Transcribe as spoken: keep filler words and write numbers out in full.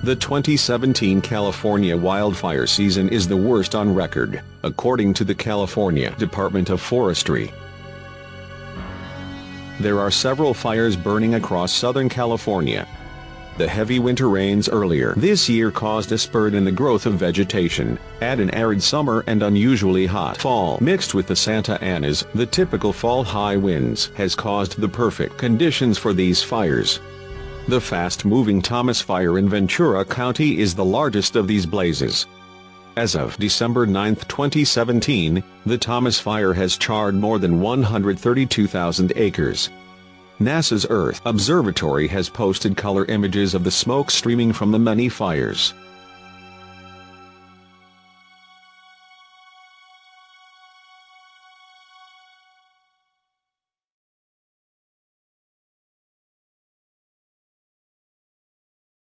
The twenty seventeen California wildfire season is the worst on record, according to the California Department of Forestry. There are several fires burning across Southern California. The heavy winter rains earlier this year caused a spurt in the growth of vegetation, add an arid summer and unusually hot fall mixed with the Santa Anas, the typical fall high winds, has caused the perfect conditions for these fires. The fast-moving Thomas Fire in Ventura County is the largest of these blazes. As of December ninth twenty seventeen, the Thomas Fire has charred more than one hundred thirty-two thousand acres. NASA's Earth Observatory has posted color images of the smoke streaming from the many fires.